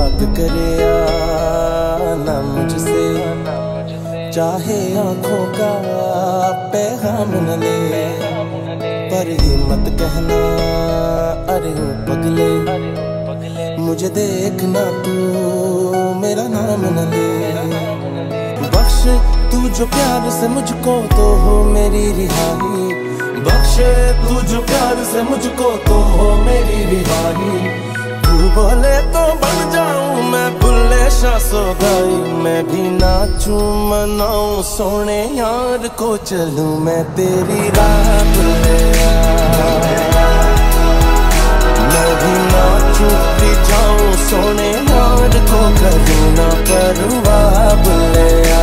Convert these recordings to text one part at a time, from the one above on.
बात करे या ना मुझसे, चाहे आंखों का पैगाम न ले, पर ये मत कहना अरे हो पगले, मुझे देखना तू मेरा नाम न ले। बख्श तू जो प्यार से मुझको तो हो मेरी रिहाई, बख्श तू जो प्यार से मुझको तो हो मेरी रिहाई। तू बोले तो बन जाऊं मैं बुल्ले शाह सोगाई, मैं भी नाचूं मनाऊं सोने यार को, चलूं मैं तेरी राह बुल्ले, मैं भी नाचूं भी जाऊं सोने यार को, करूं ना परवाह बुल्ले।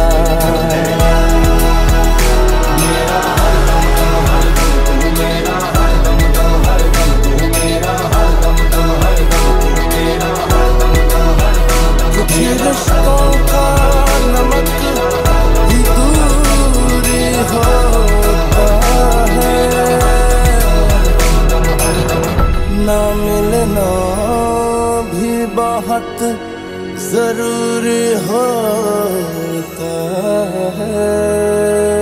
रिश्तों का नमक ही दूरी होता है, ना मिलना भी बहुत जरूरी होता है।